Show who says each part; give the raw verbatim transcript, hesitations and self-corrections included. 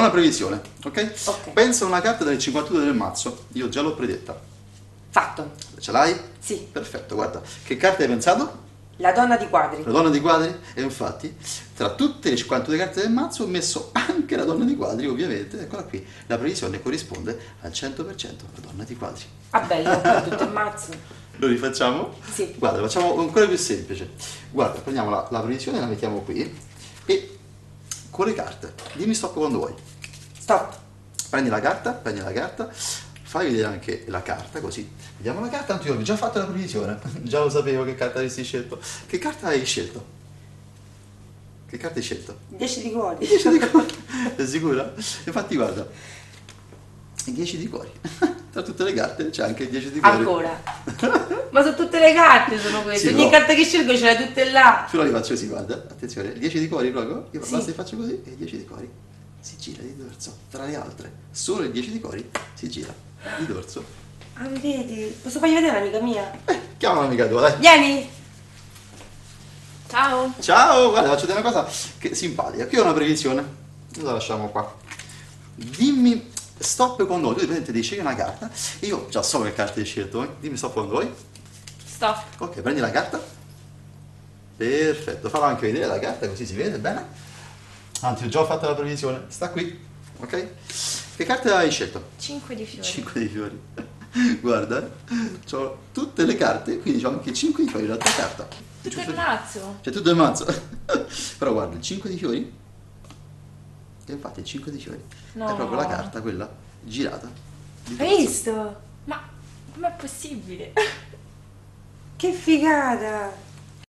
Speaker 1: una previsione, ok?
Speaker 2: Ok.
Speaker 1: Pensa a una carta delle cinquantadue del mazzo, io già l'ho predetta.
Speaker 2: Fatto.
Speaker 1: Ce l'hai?
Speaker 2: Sì.
Speaker 1: Perfetto, guarda. Che carta hai pensato?
Speaker 2: La donna di quadri.
Speaker 1: La donna di quadri? E infatti, tra tutte le cinquantadue carte del mazzo ho messo anche la donna di quadri, ovviamente. Eccola qui. La previsione corrisponde al cento per cento alla donna di quadri.
Speaker 2: Ah bello, poi tutto il mazzo.
Speaker 1: Lo rifacciamo?
Speaker 2: Sì.
Speaker 1: Guarda, facciamo ancora più semplice. Guarda, prendiamo la, la previsione, la mettiamo qui e con le carte, dimmi stop quando vuoi.
Speaker 2: Stop.
Speaker 1: Prendi la carta, prendi la carta, fai vedere anche la carta, così. Vediamo la carta, tanto io ho già fatto la previsione, già lo sapevo che carta avessi scelto. Che carta hai scelto? Che carta hai scelto?
Speaker 2: dieci di cuori.
Speaker 1: dieci di cuori. Sei sicura? Infatti guarda, dieci di cuori. Tra tutte le carte c'è anche il dieci di cuori.
Speaker 2: Ancora. Ma su tutte le carte sono queste.
Speaker 1: Sì,
Speaker 2: Ogni
Speaker 1: no.
Speaker 2: carta che scelgo ce l'hai tutte là.
Speaker 1: Però li faccio così, guarda, attenzione, il dieci di cuori proprio, io
Speaker 2: Sì.
Speaker 1: basta che faccio così e il dieci di cuori si gira di dorso, tra le altre, solo il dieci di cuori si gira di dorso.
Speaker 2: Ah, vedi? Posso fargli vedere l'amica mia?
Speaker 1: Eh, chiama un'amica tua, dai.
Speaker 2: Vieni.
Speaker 3: Ciao.
Speaker 1: Ciao, guarda, faccio vedere una cosa che simpatica, qui ho una previsione, la lasciamo qua. Dimmi stop quando vuoi, tu praticamente devi scegliere una carta, e io già so che carta hai scelto, eh? Dimmi stop quando vuoi.
Speaker 3: Stop.
Speaker 1: Ok, prendi la carta. Perfetto, fallo anche vedere la carta così si vede bene. Anzi, ho già fatto la previsione, sta qui, ok? Che carta hai scelto?
Speaker 3: cinque di fiori.
Speaker 1: cinque di fiori. Guarda, ho tutte le carte, quindi ho anche cinque di fiori nella tua carta.
Speaker 3: Tutto il mazzo.
Speaker 1: C'è tutto il mazzo. Però guarda, il cinque di fiori. E infatti il cinque di fiori
Speaker 3: No.
Speaker 1: è proprio la carta, quella girata. di
Speaker 2: Hai
Speaker 1: dorso.
Speaker 2: visto?
Speaker 3: Ma com'è possibile?
Speaker 2: Che figata.